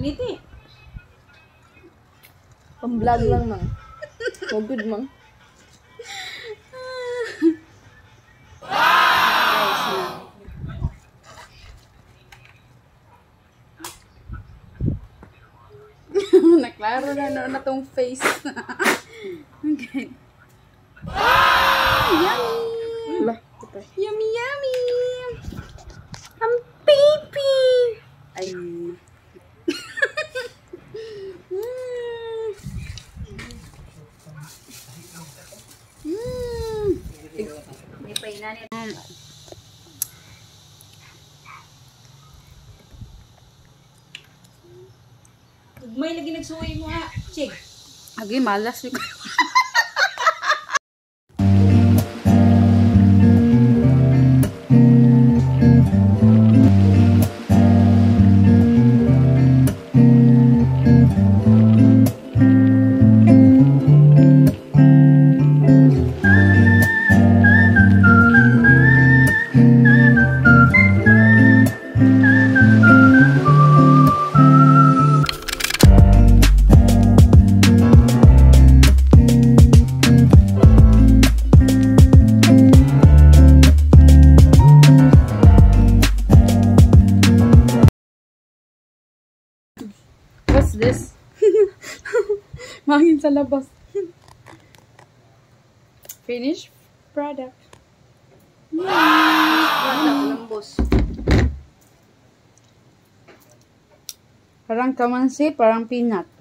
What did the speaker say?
Niti. Pang-vlog lang, mang. So good, mang. Naklaro na tong face. Okay. Yummy! Yummy, yummy! Ang baby! Ay. Hindi pa inanit. May lagi nagsuwi mo ha, Chig. Agi, malas yun. What's this? Mangin sa labas. Finished product. Lambos. Parang kamansi, parang peanut.